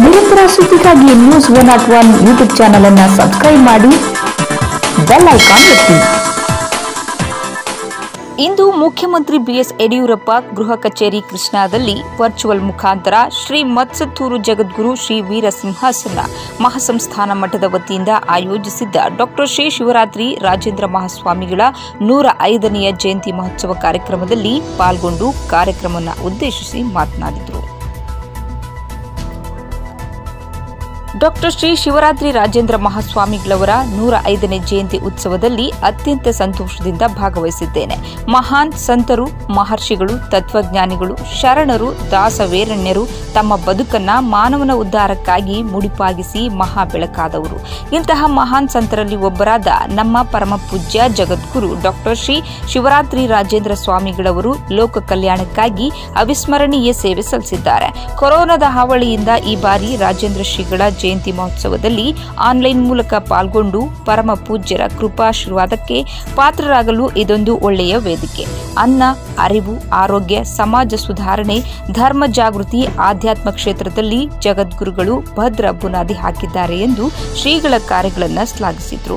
ನಿರಂತರ ಸುದ್ದಿಗಾಗಿ news 101 YouTube channel ಅನ್ನು ಸಬ್ಸ್ಕ್ರೈಬ್ ಮಾಡಿ, ಬೆಲ್ ಐಕಾನ್ ಒತ್ತಿ. ಇಂದು ಮುಖ್ಯಮಂತ್ರಿ ಬಿಎಸ್ ಯಡಿಯೂರಪ್ಪ ಗೃಹ ಕಚೇರಿ ಕೃಷ್ಣಾದಲ್ಲಿ ವರ್ಚುವಲ್ ಮುಖಾಂತರ ಶ್ರೀ ಮತ್ಸತ್ತೂರು ಜಗದ್ಗುರು ಶ್ರೀ ವೀರಸಿಂಹಾಸನ ಮಹಾಸಂಸ್ಥಾನ ಮಠದ ವತಿಯಿಂದ ಆಯೋಜಿಸಿದ್ದ ಡಾಕ್ಟರ್ ಶ್ರೀ ಶಿವರಾತ್ರಿ ರಾಜೇಂದ್ರ ಮಹಾಸ್ವಾಮಿಗಳ 105ನೇ ಜಯಂತಿ ಮಹೋತ್ಸವ ಕಾರ್ಯಕ್ರಮದಲ್ಲಿ ಪಾಲ್ಗೊಂಡು ಕಾರ್ಯಕ್ರಮವನ್ನು ಉದ್ದೇಶಿಸಿ ಮಾತನಾಡಿದರು. ಡಾಕ್ಟರ್ ಶ್ರೀ ಶಿವರಾತ್ರಿ ರಾಜೇಂದ್ರ ಮಹಾಸ್ವಾಮಿಗಳವರ 105ನೇ ಜಯಂತಿ ಉತ್ಸವದಲ್ಲಿ ಅತ್ಯಂತ ಸಂತೋಷದಿಂದ ಭಾಗವಹಿಸಿದ್ದೇನೆ. ಮಹಾನ್ ಸಂತರು, ಮಹರ್ಷಿಗಳು, ತತ್ವಜ್ಞಾನಿಗಳು, ಶರಣರು, ದಾಸವೇರಣ್ಯರು ತಮ್ಮ ಬದುಕನ್ನ ಮಾನವನ ಉದ್ಧಾರಕ್ಕಾಗಿ ಮುಡಿಪಾಗಿಸಿ ಮಹಾ ಬೆಳಕಾದವರು. ಇಂತಹ ಮಹಾನ್ ಸಂತರಲ್ಲಿ ಒಬ್ಬರಾದ ನಮ್ಮ ಪರಮ ಪೂಜ್ಯ ಜಗದ್ಗುರು ಡಾಕ್ಟರ್ ಶ್ರೀ ಶಿವರಾತ್ರಿ ರಾಜೇಂದ್ರ ಸ್ವಾಮಿಗಳವರು ಲೋಕ ಕಲ್ಯಾಣಕ್ಕಾಗಿ ಅವಿಸ್ಮರಣೀಯ ಸೇವೆ ಸಲ್ಲಿಸಿದ್ದಾರೆ. ಕೊರೋನಾದ ಹಾವಳಿಯಿಂದ ಈ ಬಾರಿ ರಾಜೇಂದ್ರ ಶ್ರೀಗಳ ಜಯಂತಿ ಮಹೋತ್ಸವದಲ್ಲಿ ಆನ್ಲೈನ್ ಮೂಲಕ ಪಾಲ್ಗೊಂಡು ಪರಮ ಪೂಜ್ಯರ ಕೃಪಾಶೀರ್ವಾದಕ್ಕೆ ಪಾತ್ರರಾಗಲು ಇದೊಂದು ಒಳ್ಳೆಯ ವೇದಿಕೆ. ಅನ್ನ, ಅರಿವು, ಆರೋಗ್ಯ, ಸಮಾಜ ಸುಧಾರಣೆ, ಧರ್ಮ ಜಾಗೃತಿ, ಆಧ್ಯಾತ್ಮ ಕ್ಷೇತ್ರದಲ್ಲಿ ಜಗದ್ಗುರುಗಳು ಭದ್ರ ಬುನಾದಿ ಹಾಕಿದ್ದಾರೆ ಎಂದು ಶ್ರೀಗಳ ಕಾರ್ಯಗಳನ್ನು ಶ್ಲಾಘಿಸಿದರು.